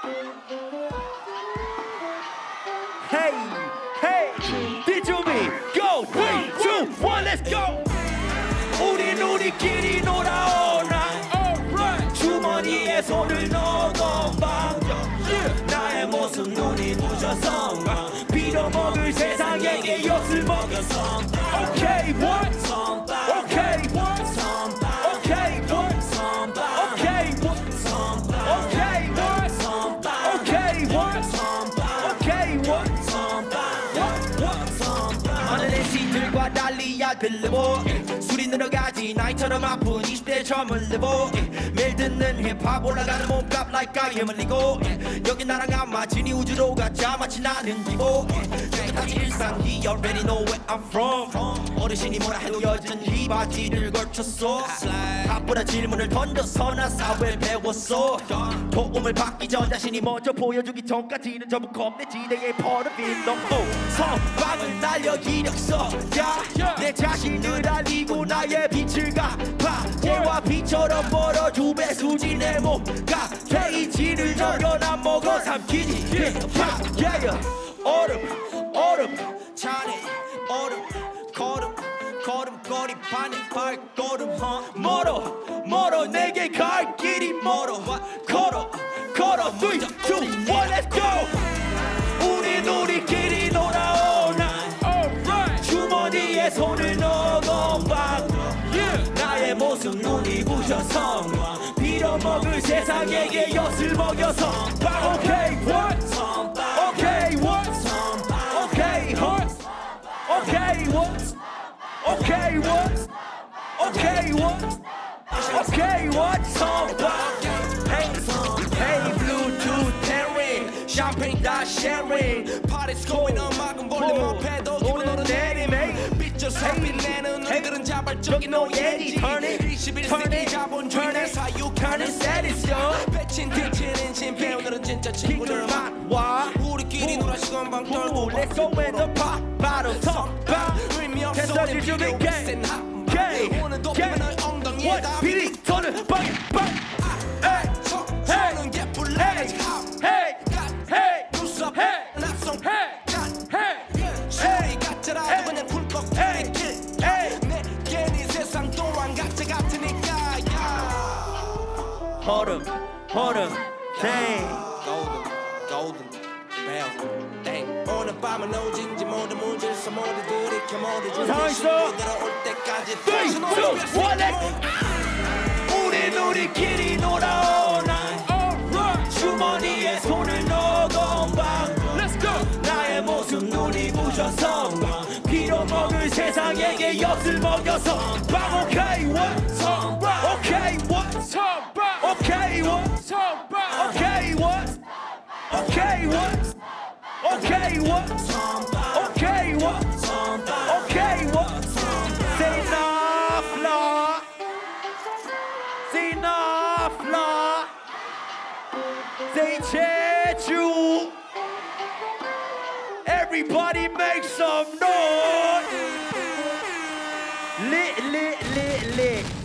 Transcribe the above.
Hey, hey, did you me? Go, 3, 2, 1, let's go. 우리끼리 놀아오나. 주머니에 손을 넣어 방정. 나의 모습 눈이 부셔서 빌어먹을 세상에게 엿을 먹여서. Okay, what? Okay, what? Okay, what? Okay, what? Okay, what? Okay, what? Okay, what? 하늘의 시들과 달리야 들려보. 술이 늘어가지 나이처럼 아픈 20대 젊은 레보. 매일 듣는 힙합 올라가는 몸값 like I am 흘리고. 여기 나랑 안 맞으니 우주로 가자 마치 나는 기보. 여기까지 일상이 you already know where I'm from. 어르신이 뭐라 해도 여전히 바지를 걸쳤어. 답보다 질문을 던져서 나 사회 배웠어. 도움을 받기 전 자신이 먼저 보여주기 전까지는 전부 겁내지대의 퍼르빈 넘고 선방을 날려 이력서. 내 자신을 알리고 나의 빛을 갚아. 얘와 빛처럼 멀어 두 배 수지 내 몸과 페이지를 절여나 먹어 삼키지 힙합. yeah. 얼음 찬에 얼음 걸음걸이 반에 발걸음. 멀어 내게 갈 길이 멀어. 걸어 3, 2, 1, let's go. 우리끼리 놀아오나. 주머니에 손을 넣어 방정. 나의 모습 눈이 부셔서 빌어먹을 세상에게 엿을 먹여서. Okay, what? Okay, what? Okay, what? Okay, what? Okay, what? Okay, what? Okay, what? Hey, Bluetooth pairing, champagne 다 sharing. Party's going on 막은 볼륨 앞에도 기분 오른 내림에 빗줄 살필내는 눈들은 자발적인 노예지. 21세기 자본주의 사육하는 세리스요. 배친 뒤치는 심폐 오늘은 진짜 친구들만 와. 우리끼리 놀아 시간 방 떨고 Let's go with the pop bottle top. 의미 없어 우리 비교 센 핫. 오늘도 피면 널 엉덩이에다 비리 터는 빵빵. 손은 예쁠래 Hey, 눈썹 낙성 소리 같더라도 그냥 굴꺽 길. 내겐 이 세상 또한 각자 같으니까. 얼음 golden bell 땡. 오늘 밤은 오진지 모두 물질서 모두 들이켜 모두 준비시고 들어올 때까지 3, 2, 1 우리끼리 놀아오나. 주머니에 손을 넣어 방정. 나의 모습 눈이 부셔서 빌어먹을 세상에게 엿을 먹여서. Okay, what? Okay, what? Okay, what? Okay, what? Okay, what? Okay, what? Okay, what? Okay, what? Say enough, Lord. Say enough, Lord. Say Jeju. Everybody make some noise. Lit.